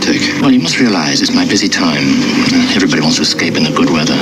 take? Well, you must realize it's my busy time. Everybody wants to escape in the good weather.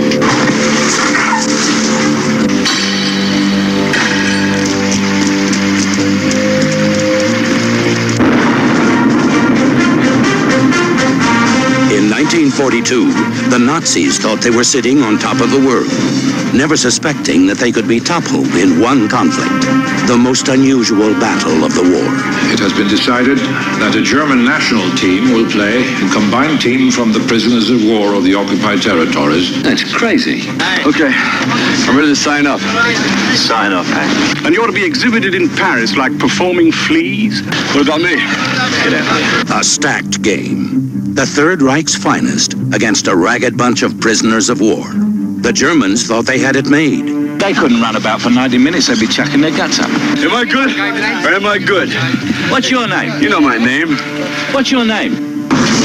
In 1942, the Nazis thought they were sitting on top of the world, never suspecting that they could be toppled in one conflict, the most unusual battle of the war. It has been decided that a German national team will play a combined team from the prisoners of war of the occupied territories. That's crazy. Okay, I'm ready to sign up. Sign up, Hank. And you ought to be exhibited in Paris like performing fleas? What about me? Get out of here. A stacked game. The Third Reich's finest against a ragged bunch of prisoners of war. The Germans thought they had it made. They couldn't run about for 90 minutes. They'd be chucking their guts up. Am I good or am I good? What's your name? You know my name. What's your name?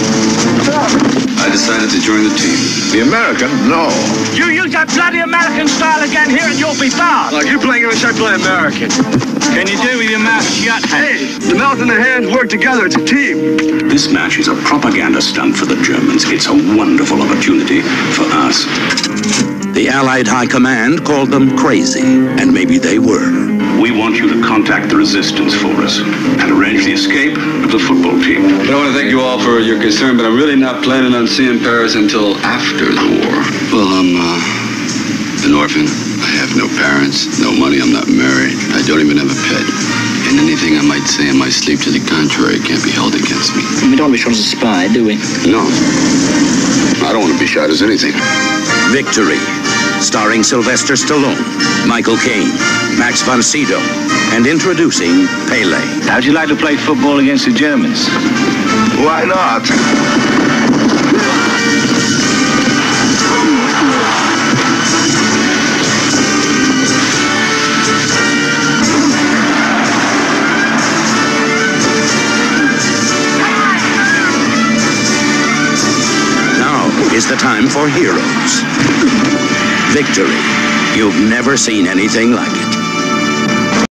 I decided to join the team. The American? No. You use that bloody American style again here and you'll be barred. Look, you're playing English, I play American. Can you do with your mouth shut? Hey, the mouth and the hands work together. It's a team. This match is a propaganda stunt for the Germans. It's a wonderful opportunity for us. The Allied High Command called them crazy, and maybe they were. We want you to contact the resistance for us and arrange the escape of the football team. I want to thank you all for your concern, but I'm really not planning on seeing Paris until after the war. Well, I'm an orphan. I have no parents, no money, I'm not married. I don't even have a pet. And anything I might say in my sleep to the contrary can't be held against me. We don't want to be shot as a spy, do we? No. I don't want to be shot as anything. Victory, starring Sylvester Stallone, Michael Caine, Max von Sydow, and introducing Pele. How'd you like to play football against the Germans? Why not? Is the time for heroes. Victory. You've never seen anything like it.